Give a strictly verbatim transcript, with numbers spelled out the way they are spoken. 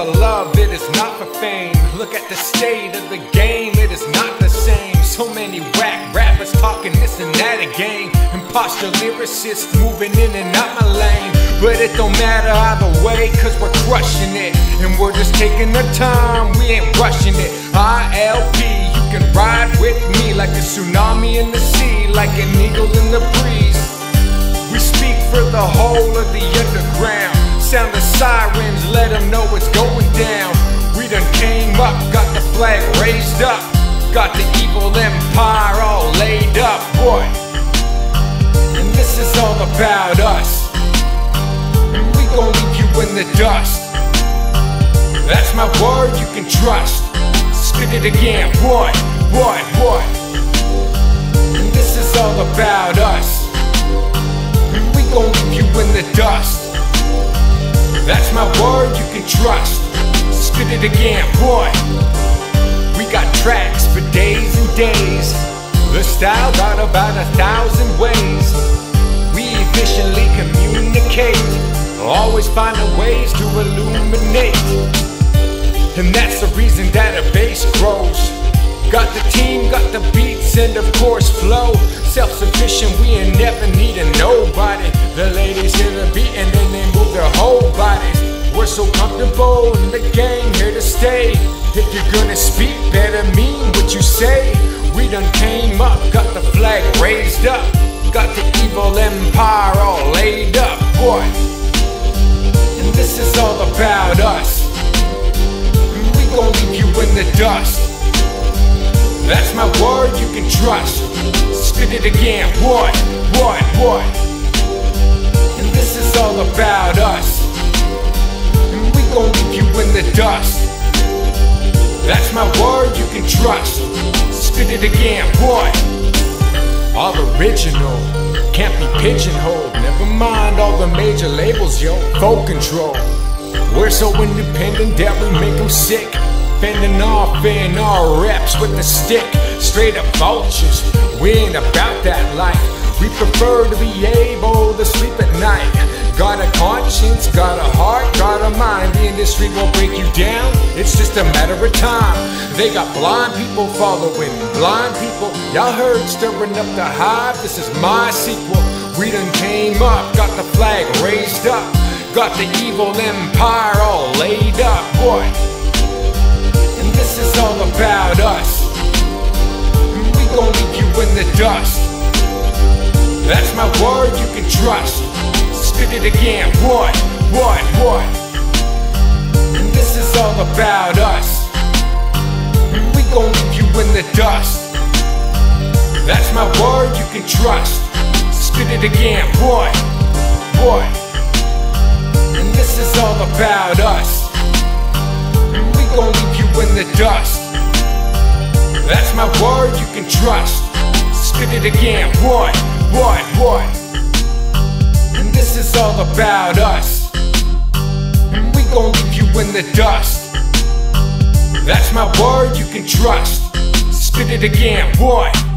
love, it is not for fame. Look at the state of the game, it is not the same. So many whack rappers talking this and that again. Imposter lyricists moving in and out my lane. But it don't matter either way, cause we're crushing it. And we're just taking our time, we ain't rushing it. I L P, you can ride with me like a tsunami in the sea, like an eagle in the breeze. We speak for the whole of the underground. Sound the sirens, let them know it's going down. We done came up, got the flag raised up, got the evil empire all laid up, boy. And this is all about us. And we gon' leave you in the dust. That's my word, you can trust. Spit it again, boy, boy, boy. And this is all about us. And we gon' leave you in the dust. That's my word, you can trust. Spit it again, boy. We got tracks for days and days. The style got about a thousand ways. We efficiently communicate, always finding ways to illuminate. And that's the reason that a bass grows. Got the team, got the beats, and of course flow. Self-sufficient, we ain't never needing nobody. The ladies hear the beat and then they move their whole bodies. We're so comfortable in the game, here to stay. If you're gonna speak, better mean what you say. We done came up, got the flag raised up, got the evil empire all laid up, boy. And this is all about us. And we gon' leave you in the dust. That's my word, you can trust. Spit it again, boy, boy, boy. And this is all about us. And we gon' leave you in the dust. That's my word, you can trust. Spit it again, boy. All original, can't be pigeonholed. Never mind all the major labels, yo. Full control. We're so independent that we make them sick. Fending off in our reps with the stick. Straight up vultures, we ain't about that life. We prefer to be able to sleep at night. Got a conscience, got a heart, got a mind. The industry won't break you down, it's just a matter of time. They got blind people following blind people. Y'all heard stirring up the hive, this is my sequel. We done came up, got the flag raised up, got the evil empire all laid up, boy. And this is all about us. And we gon' leave you in the dust. That's my word, you can trust. Spit it again, boy, boy, boy. And this is all about us. And we gon' leave you in the dust. That's my word, you can trust. Spit it again, boy, boy. And this is all about us. And we gon' leave you in the dust. That's my word, you can trust. Spit it again, boy, boy, boy. And this is all about us. And we gon' leave you in the dust. That's my word, you can trust. Spit it again, boy.